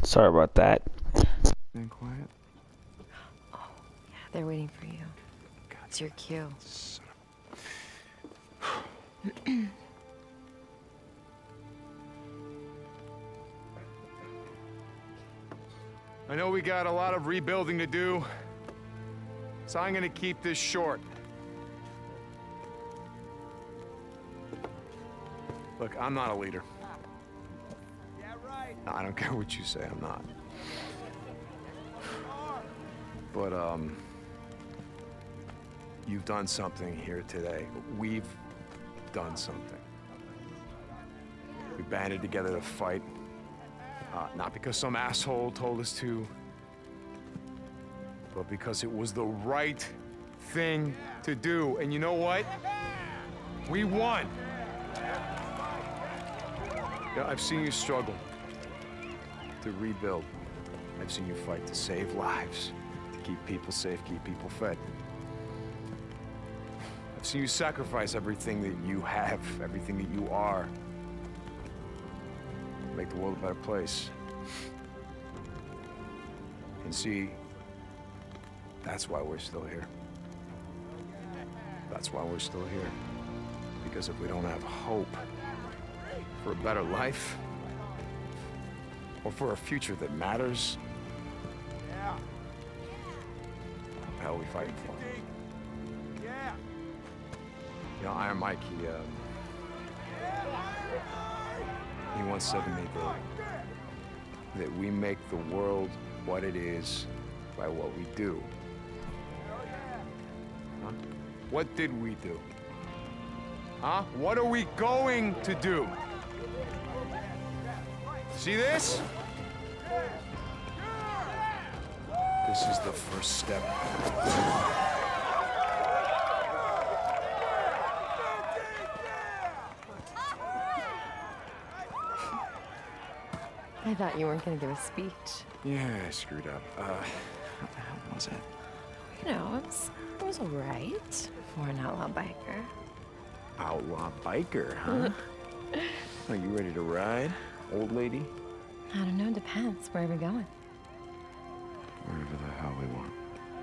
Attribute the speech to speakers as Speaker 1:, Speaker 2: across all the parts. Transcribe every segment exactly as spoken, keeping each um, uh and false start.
Speaker 1: Sorry about that.
Speaker 2: Been quiet.
Speaker 3: Oh, yeah, they're waiting for you.
Speaker 2: God.
Speaker 3: It's your cue.
Speaker 2: Son I know we got a lot of rebuilding to do, so I'm gonna keep this short. Look, I'm not a leader.
Speaker 4: Yeah, right.
Speaker 2: I don't care what you say, I'm not. But, um... you've done something here today. We've done something. We banded together to fight. Uh, not because some asshole told us to, but because it was the right thing to do. And you know what? We won! Yeah, I've seen you struggle to rebuild. I've seen you fight to save lives, to keep people safe, keep people fed. I've seen you sacrifice everything that you have, everything that you are, to make the world a better place. And see, that's why we're still here. That's why we're still here. Because if we don't have hope for a better life, or for a future that matters,
Speaker 4: Yeah.
Speaker 2: what the hell are we fighting for?
Speaker 4: Yeah.
Speaker 2: You know, Iron Mike, he, um, he once said to me that, that we make the world what it is by what we do. Huh? What did we do? Huh? What are we going to do? See this? This is the first step.
Speaker 3: I thought you weren't going to give a speech.
Speaker 2: Yeah, I screwed up. Uh, what the hell was it?
Speaker 3: You know, it was, it was all right for an outlaw biker.
Speaker 2: Outlaw biker, huh? Are you ready to ride, old lady?
Speaker 3: I don't know, depends. Where are we going?
Speaker 2: Wherever the hell we want.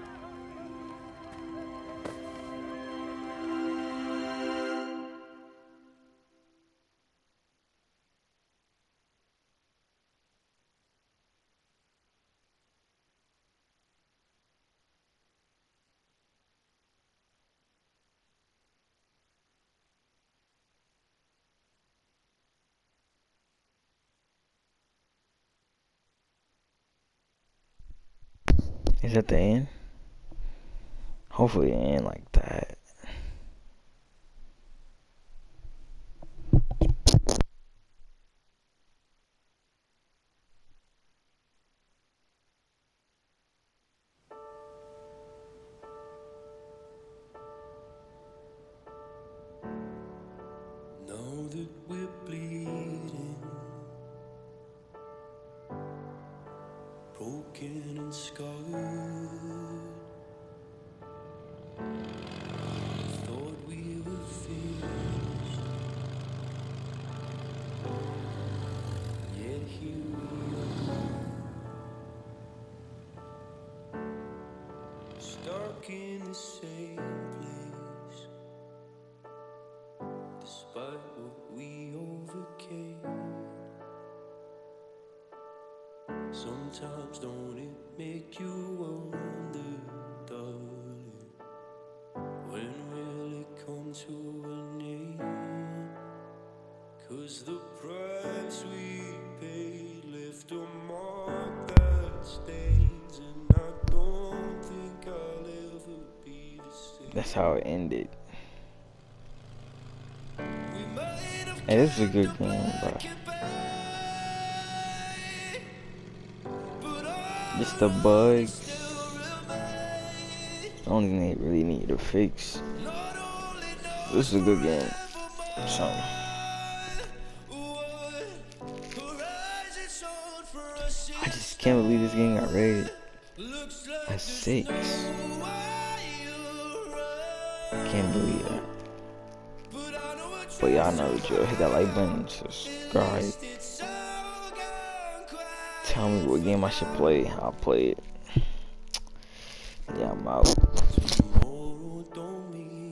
Speaker 1: Is that the end? Hopefully it end like that.
Speaker 5: Know that we're bleeding, broken and scarred. Thought we were finished, yet here we are, stuck in the same place. Despite what we overcame, sometimes don't it make you wonder, darling, when will it come to an end? 'Cause the price we paid left a mark that stains, and I don't think I'll ever be the same.
Speaker 1: That's how it ended. Hey, this is a good game, bro. Just the bugs. I don't think they really need to fix. This is a good game. So. I just can't believe this game got rated a six. I can't believe that. But y'all know the drill. Hit that like button, subscribe, tell me what game I should play, I'll play it. Yeah, I'm out.
Speaker 5: Tomorrow don't mean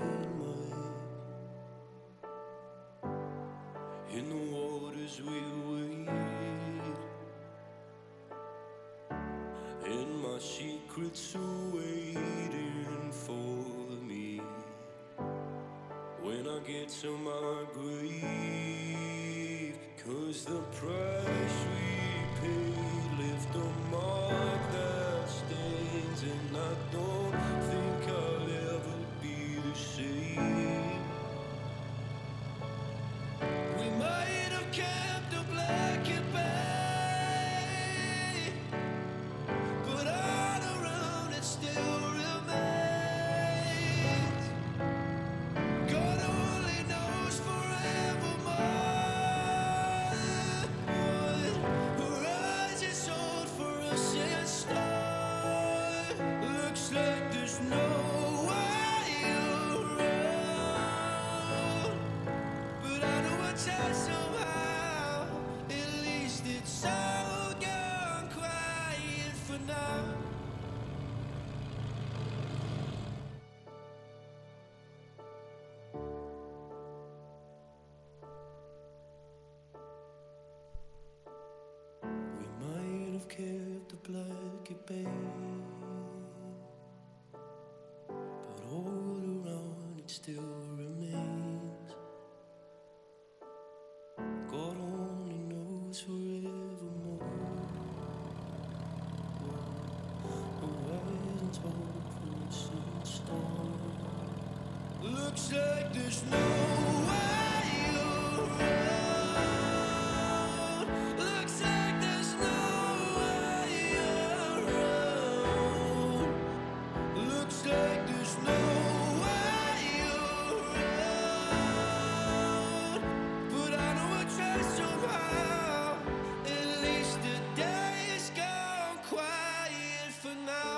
Speaker 5: much in the waters we wade, and my secrets are waiting for me when I get to my grave. 'Cause the price we paid left a mark that stains, and I don't think I'll ever be the same. We might have kept the black and bay, but all around it still remains. God only knows forevermore what horizons hold for us and stars. Looks like there's no way around, but I know I try somehow. At least it's all gone quiet for now. We might have kept the black at bay, but all around it still remains. God only knows forevermore. Horizons hold for us in stars. Looks like there's no way around. Looks like there's no way around. Looks like there's no way around, but I know I try somehow. At least the day is gone quiet for now.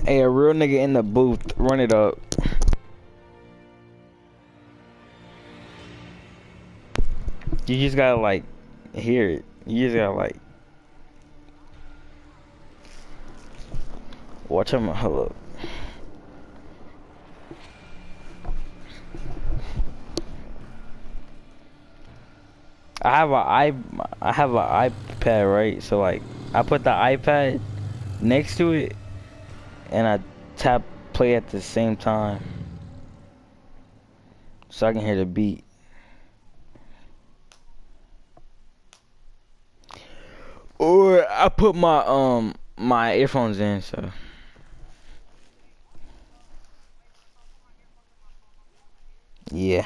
Speaker 1: Hey, a real nigga in the booth, run it up. You just gotta like hear it. You just gotta like watch him. Hold up. I have a i I have an iPad, right? So like I put the iPad next to it and I tap play at the same time so I can hear the beat. Or I put my um my earphones in, so yeah.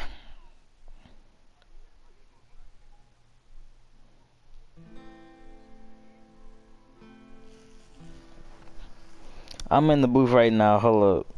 Speaker 1: I'm in the booth right now. Hold up.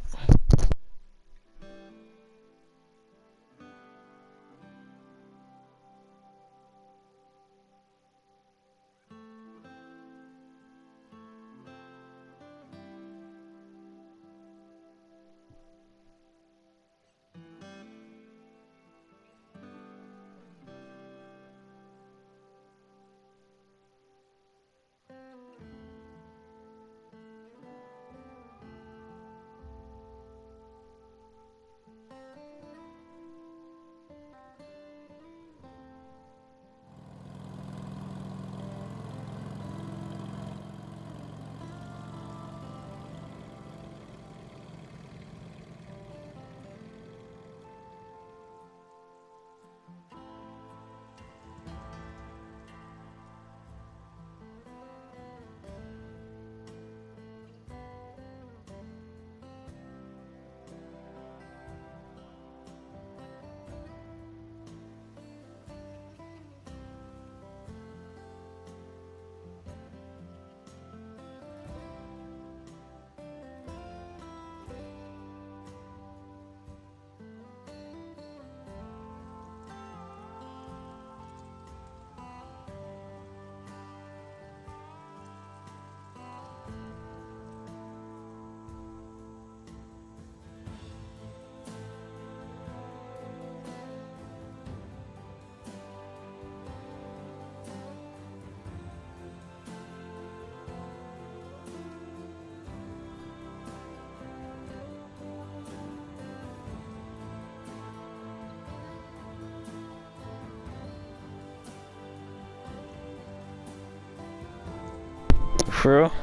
Speaker 1: For real?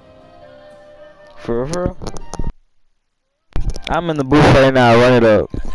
Speaker 1: For real, for real? I'm in the booth right now, run it up.